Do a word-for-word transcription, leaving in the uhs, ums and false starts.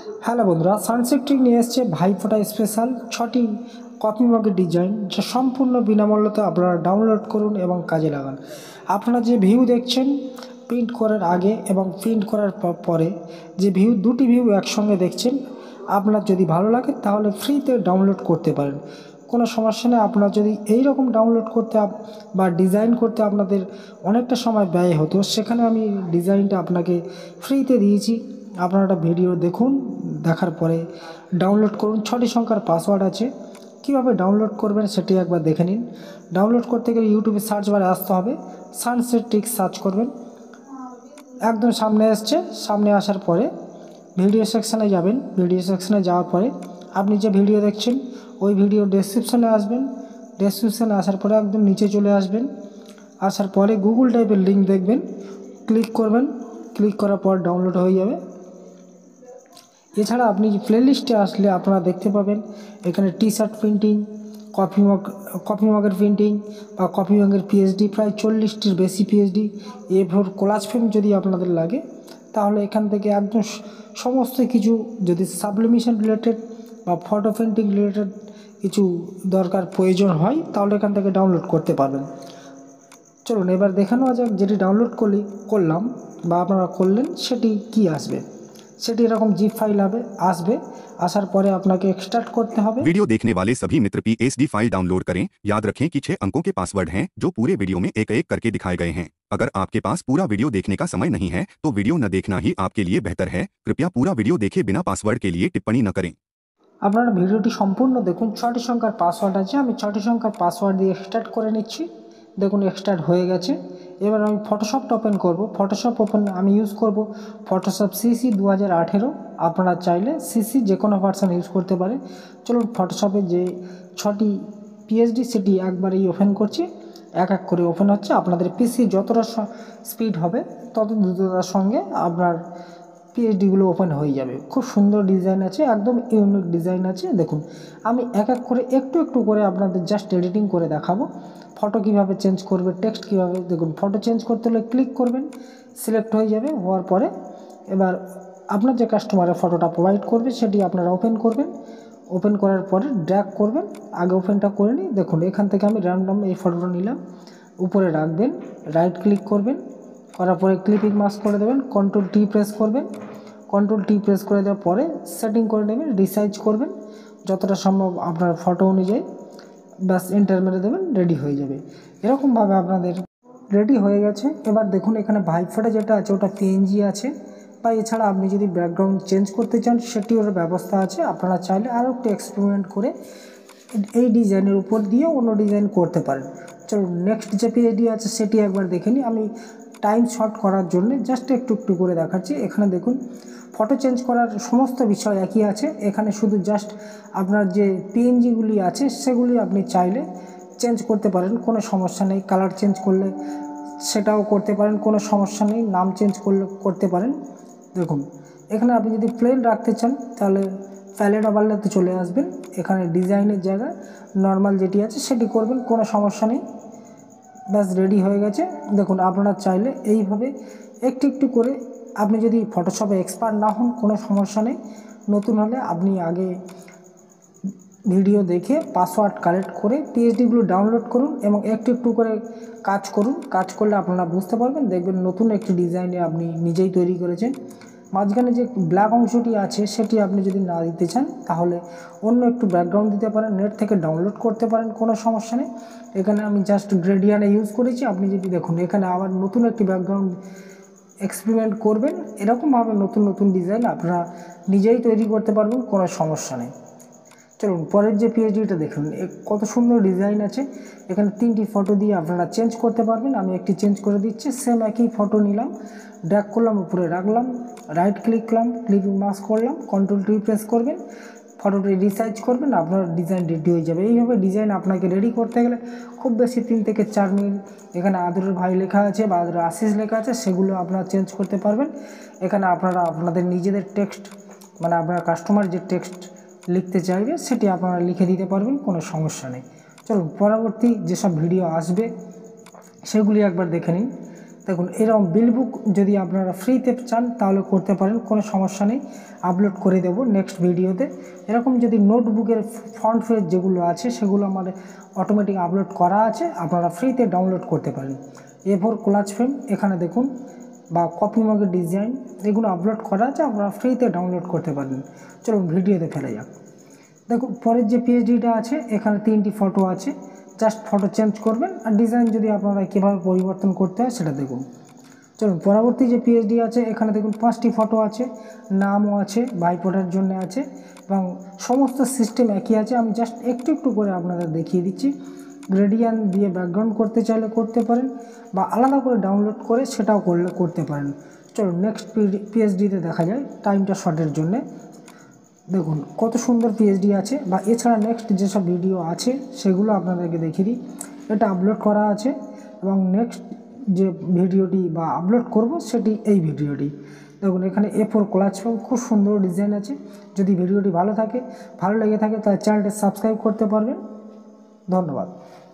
Hello বন্ধুরা, sunset trick নিয়ে এসছে ভাইফোঁটা স্পেশাল ছটি কপি মগের ডিজাইন, যা সম্পূর্ণ বিনামূল্যতে আপনারা ডাউনলোড করুন এবং কাজে লাগান। আপনারা যে ভিউ দেখছেন প্রিন্ট করার আগে এবং প্রিন্ট করার পরে যে ভিউ, দুটি ভিউ একসঙ্গে দেখছেন, আপনার যদি ভালো লাগে তাহলে ফ্রিতে ডাউনলোড করতে পারেন, কোনো সমস্যা নেই। আপনার যদি এই রকম ডাউনলোড করতে বা ডিজাইন করতে আপনাদের অনেকটা সময় ব্যয় হতো, সেখানে আমি ডিজাইনটা আপনাকে ফ্রিতে দিয়েছি। আপনারা ভিডিও দেখুন, দেখার পরে ডাউনলোড করুন। ছটি সংখ্যার পাসওয়ার্ড আছে, কীভাবে ডাউনলোড করবেন সেটি একবার দেখে নিন। ডাউনলোড করতে গেলে ইউটিউবে সার্চ বারে আসতে হবে, সানসেট ট্রিক সার্চ করবেন। একদম সামনে এসছে, সামনে আসার পরে ভিডিও সেকশানে যাবেন। ভিডিও সেকশানে যাওয়ার পরে আপনি যে ভিডিও দেখছেন ওই ভিডিও ডেসক্রিপশানে আসবেন। ডেসক্রিপশানে আসার পরে একদম নিচে চলে আসবেন। আসার পরে গুগল টাইপের লিঙ্ক দেখবেন, ক্লিক করবেন। ক্লিক করার পর ডাউনলোড হয়ে যাবে। এছাড়া আপনি প্লে লিস্টে আসলে আপনারা দেখতে পাবেন এখানে T shirt printing, coffee mug coffee মগের প্রিন্টিং বা কফি মগের পিএইচডি, প্রায় চল্লিশটির বেশি পিএইচডি। এরপর কোলাজ ফ্রেম যদি আপনাদের লাগে তাহলে এখান থেকে একদম সমস্ত কিছু, যদি সাবলিমেশন রিলেটেড বা ফটো প্রিন্টিং রিলেটেড কিছু দরকার প্রয়োজন হয় তাহলে এখান থেকে ডাউনলোড করতে পারবেন। চলুন এবার দেখে নেওয়া যাক, যেটি ডাউনলোড করলি করলাম বা আপনারা করলেন সেটি কি আসবে। সেটি এরকম জিপ ফাইল হবে, আসবে। আসার পরে আপনাকে এক্সট্রাক্ট করতে হবে। वीडियो देखने वाले सभी मित्र पीएसडी फाइल डाउनलोड करें। याद रखें कि छह अंकों के पासवर्ड हैं जो पूरे वीडियो में एक एक करके दिखाए गए हैं। अगर आपके पास पूरा वीडियो देखने का समय नहीं है तो वीडियो न देखना ही आपके लिए बेहतर है। कृपया पूरा वीडियो देखें, बिना पासवर्ड के लिए टिप्पणी न करें। আপনারা ভিডিওটি সম্পূর্ণ দেখুন। ছটি সংখ্যার পাসওয়ার্ড আছে, আমি ছটি সংখ্যার পাসওয়ার্ড দিয়ে এক্সট্রাক্ট করে নিচ্ছি। দেখুন এক্সট্রাক্ট হয়ে গেছে। এবার আমি ফটোশপটা ওপেন করব। ফটোশপ ওপেন আমি ইউজ করব ফটোশপ সিসি দু হাজার আঠেরো। আপনারা চাইলে সিসি যে কোনো ভার্সান ইউজ করতে পারে। চলুন ফটোশপে যে ছটি পিএইচডি সেটি একবারেই ওপেন করছি। এক এক করে ওপেন হচ্ছে। আপনাদের পিসি যতটা স্পিড হবে তত দ্রুততার সঙ্গে আপনার পিএইচডিগুলো ওপেন হয়ে যাবে। খুব সুন্দর ডিজাইন আছে, একদম ইউনিক ডিজাইন আছে। দেখুন আমি এক এক করে একটু একটু করে আপনাদের জাস্ট এডিটিং করে দেখাবো। ফটো কীভাবে চেঞ্জ করবে, টেক্সট কীভাবে। দেখুন ফটো চেঞ্জ করতে হলে ক্লিক করবেন, সিলেক্ট হয়ে যাবে। হওয়ার পরে এবার আপনার যে কাস্টমারের ফটোটা প্রোভাইড করবে সেটি আপনারা ওপেন করবেন। ওপেন করার পরে ড্র্যাগ করবেন। আগে ওপেনটা করে নিই। দেখুন এখান থেকে আমি র্যান্ডম এই ফটোটা নিলাম, উপরে রাখবেন, রাইট ক্লিক করবেন, করার পরে ক্লিপিং মাস্ক করে দেবেন, কন্ট্রোল টি প্রেস করবেন। কন্ট্রোল টি প্রেস করে দেওয়ার পরে সেটিং করে নেবেন, রিসাইজ করবেন যতটা সম্ভব আপনার ফটো অনুযায়ী। ব্যাস এন্টার মেরে দেবেন, রেডি হয়ে যাবে। এরকমভাবে আপনাদের রেডি হয়ে গেছে। এবার দেখুন এখানে ভাইফোঁটা যেটা আছে ওটা পিএনজি আছে, বা এছাড়া আপনি যদি ব্যাকগ্রাউন্ড চেঞ্জ করতে চান সেটির ব্যবস্থা আছে। আপনারা চাইলে আরও একটু এক্সপেরিমেন্ট করে এই ডিজাইনের উপর দিয়ে অন্য ডিজাইন করতে পারেন। চলুন নেক্সট যে পিএইচডি আছে সেটি একবার দেখে নিই। আমি টাইম শর্ট করার জন্য জাস্ট একটু একটু করে দেখাচ্ছি। এখানে দেখুন ফটো চেঞ্জ করার সমস্ত বিষয় একই আছে। এখানে শুধু জাস্ট আপনার যে পিএনজিগুলি আছে সেগুলি আপনি চাইলে চেঞ্জ করতে পারেন, কোনো সমস্যা নেই। কালার চেঞ্জ করলে সেটাও করতে পারেন, কোনো সমস্যা নেই। নাম চেঞ্জ করলে করতে পারেন। দেখুন এখানে আপনি যদি প্লেন রাখতে চান তাহলে প্যালেট ওভারলেতে চলে আসবেন। এখানে ডিজাইনের জায়গায় নর্মাল যেটি আছে সেটি করবেন, কোনো সমস্যা নেই। ব্যাস রেডি হয়ে গেছে। দেখুন আপনারা চাইলে এইভাবে একটু একটু করে, আপনি যদি ফটোশপে এক্সপার্ট না হন কোনো সমস্যা নেই। নতুন হলে আপনি আগে ভিডিও দেখে পাসওয়ার্ড কালেক্ট করে পিএইচডিগুলো ডাউনলোড করুন এবং একটু একটু করে কাজ করুন। কাজ করলে আপনারা বুঝতে পারবেন, দেখবেন নতুন একটি ডিজাইনে আপনি নিজেই তৈরি করেছেন। মাঝখানে যে ব্ল্যাক অংশটি আছে সেটি আপনি যদি না দিতে চান তাহলে অন্য একটু ব্যাকগ্রাউন্ড দিতে পারেন, নেট থেকে ডাউনলোড করতে পারেন, কোনো সমস্যা নেই। এখানে আমি জাস্ট গ্রেডিয়ানে ইউজ করেছি। আপনি যদি দেখুন এখানে আবার নতুন একটি ব্যাকগ্রাউন্ড এক্সপেরিমেন্ট করবেন, এরকমভাবে নতুন নতুন ডিজাইন আপনারা নিজেই তৈরি করতে পারবেন, কোনো সমস্যা নেই। চলুন পরের যে পিএইচডিটা দেখুন, কত সুন্দর ডিজাইন আছে। এখানে তিনটি ফটো দিয়ে আপনারা চেঞ্জ করতে পারবেন। আমি একটি চেঞ্জ করে দিচ্ছি। সেম একই ফটো নিলাম, ড্র্যাগ করলাম, উপরে রাখলাম, রাইট ক্লিক করলাম, ক্লিপিং মাস্ক করলাম, কন্ট্রোল টি প্রেস করবেন, ফটোটি রিসাইজ করবেন, আপনার ডিজাইন রেডি হয়ে যাবে। এইভাবে ডিজাইন আপনাকে রেডি করতে গেলে খুব বেশি তিন থেকে চার মিনিট। এখানে আদরের ভাই লেখা আছে বা আদরের আশিস লেখা আছে, সেগুলো আপনারা চেঞ্জ করতে পারবেন। এখানে আপনারা আপনাদের নিজেদের টেক্সট, মানে আপনার কাস্টমার যে টেক্সট লিখতে চাইবে সেটি আপনারা লিখে দিতে পারবেন, কোনো সমস্যা নেই। চলুন পরবর্তী যেসব ভিডিও আসবে সেগুলি একবার দেখে নিন। দেখুন এরকম বিল বুক যদি আপনারা ফ্রিতে চান তাহলে করতে পারেন, কোনো সমস্যা নেই, আপলোড করে দেবো নেক্সট ভিডিওতে। এরকম যদি নোটবুকের ফ্রন্ট পেজ যেগুলো আছে সেগুলো আমার অটোমেটিক আপলোড করা আছে, আপনারা ফ্রিতে ডাউনলোড করতে পারেন। এ ফোর কোলাজ ফ্রেম এখানে দেখুন, বা কপি মগের ডিজাইন এগুলো আপলোড করা আছে, আপনারা ফ্রিতে ডাউনলোড করতে পারেন। চলুন ভিডিওতে ফেলা যাক। দেখুন পরের যে পিএইচডিটা আছে এখানে তিনটি ফটো আছে, জাস্ট ফটো চেঞ্জ করবেন আর ডিজাইন যদি আপনারা কীভাবে পরিবর্তন করতে হয় সেটা দেখুন। চলুন পরবর্তী যে পিএইচডি আছে এখানে দেখুন পাঁচটি ফটো আছে, নামও আছে, ভাইফোঁটার জন্য আছে এবং সমস্ত সিস্টেম একই আছে। আমি জাস্ট একটু একটু করে আপনাদের দেখিয়ে দিচ্ছি। গ্রেডিয়ান্ট দিয়ে ব্যাকগ্রাউন্ড করতে চাইলে করতে পারেন, বা আলাদা করে ডাউনলোড করে সেটাও করলে করতে পারেন। চলুন নেক্সট পিএইচডিতে দেখা যায় টাইমটা শর্টের জন্যে। দেখুন কত সুন্দর পিএইচডি আছে, বা এছাড়া নেক্সট যেসব ভিডিও আছে সেগুলো আপনাদেরকে দেখিয়ে দিই। এটা আপলোড করা আছে এবং নেক্সট যে ভিডিওটি বা আপলোড করব সেটি এই ভিডিওটি। দেখুন এখানে এ ফোর কোলাজ ফ্রেম খুব সুন্দর ডিজাইন আছে। যদি ভিডিওটি ভালো থাকে ভালো লেগে থাকে তাহলে চ্যানেলটি সাবস্ক্রাইব করতে পারবেন। ধন্যবাদ।